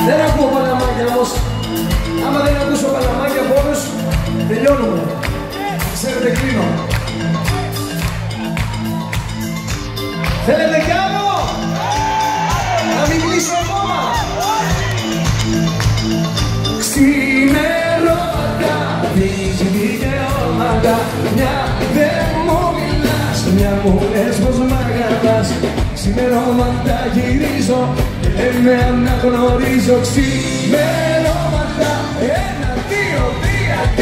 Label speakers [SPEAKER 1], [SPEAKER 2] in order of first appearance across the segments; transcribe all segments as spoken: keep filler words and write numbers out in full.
[SPEAKER 1] Δεν ακούω παλαμάκια όμως. Άμα δεν ακούσω παλαμάκια από όλους, τελειώνουμε. Ξέρετε, κλείνω. Θέλετε κι άλλο? Να μην κλείσω ακόμα. Ξημερώματα, δεις δικαιώματα. Μια δεν μου μιλάς, μια μου λες πως μ' αγαπάς. Ξημερώματα γυρίζω και δεν με αναγνωρίζω. Ξημερώματα, ένα, δύο, τρία και...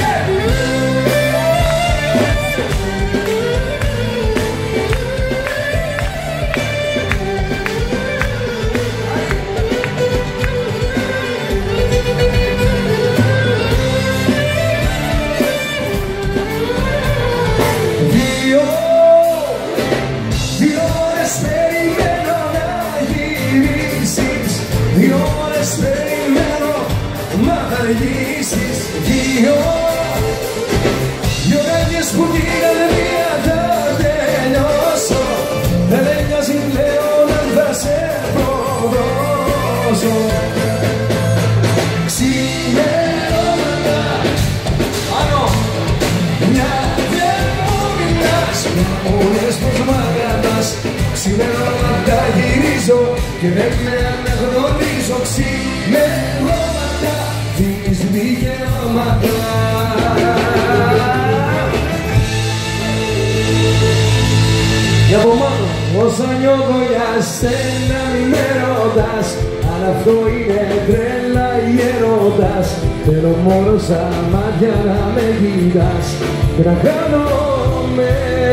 [SPEAKER 1] Δύο ώρες περιμένω, μα θα αργήσεις. Δύο, δύο καρδιές που γίνανε μία θα τελειώσω. Δεν νοιάζει πλέον αν θα σε προδώσω. Ξημερώματα, άνω, μια δεν μου μιλάς, μια μου λες πως μ' αγαπάς. Ξημερώματα γυρίζω και δεν με αναγνωρίζω. Ξημερώματα, δίνεις δικαιώματα. Για από μόνο, όσα νιώθω για σένα μη με ρωτάς. Αν αυτό είναι τρέλα ή έρωτας, θέλω μόνο σαν μάτια να με κοιτάς και να χάνομαι.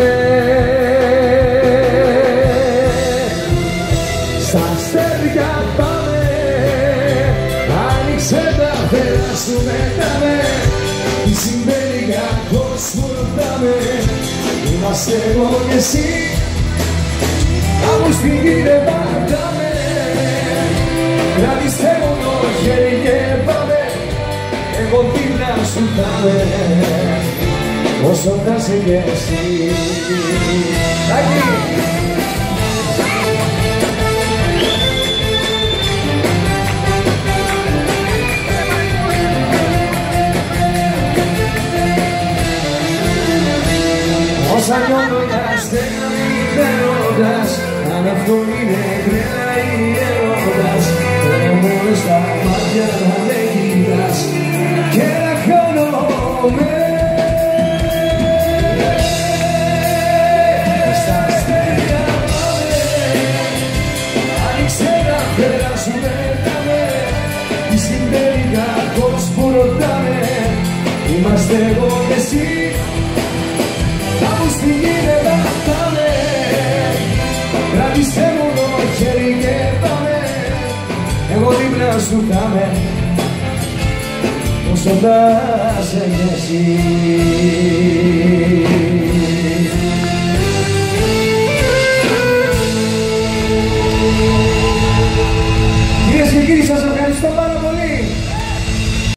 [SPEAKER 1] Στα αστέρια πάμε, άνοιξε τα φτερά σου μετάμε. Τι συμβαίνει κακός που ρωτάμε, είμαστε εγώ και εσύ. Κάπου στην γη δεν πατάμε, κρατήστε μου το χέρι και πάμε. Εγώ δίπλα σου θα με, όσο θα σε και εσύ. Τάκη! Όσα νιώθω για στένα μη με ρωτάς. Αν αυτό είναι τρέλα ή έρωτας, θέλω μόνο στα μάτια να με κοιτάς και να χάνομαι. Στα αστέρια πάμε, άνοιξε τα φτερά σου μετάμε. Τι συμβαίνει κακός που ρωτάμε, είμαστε εγώ και εσύ. Κάπου στη γη δεν πατάμε, κρατήστε μου το χέρι και πάμε. Εγώ δίπλα σου θα με, όσο θα σε κι εσύ.